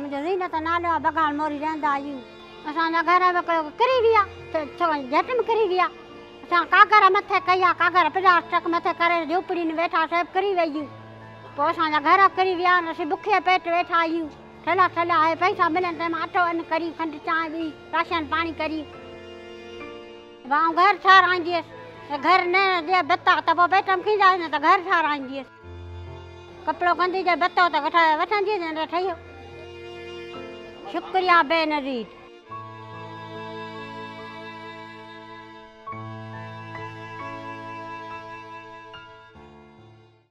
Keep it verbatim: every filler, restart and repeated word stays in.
मुझे ज़ीनत नालो आहे, बगाल मोरी रहंदा आहियूं। असांजा घर किरी विया, झटि में किरी विया। असां कागर मथे कया, कागर प्लास्टिक मथे करे झोपड़ी में वेठा, सभु किरी वयूं। पोइ असांजा घर किरी विया, असीं बुखे पेट वेठा आहियूं। ठेला ठेला आहे, पैसा मिलनि त मां अटो अन करी, खंडु चांहि बि, राशन पाणी करी ऐं घर ठाराईंदी हुअसि। घर न जे बता त पोइ पेट में खींदा न त घर ठाराईंदी हुअसि। कपिड़ो कंदी जे बतो त वठंदी न ठहियो। शुक्रिया बेनज़ीर।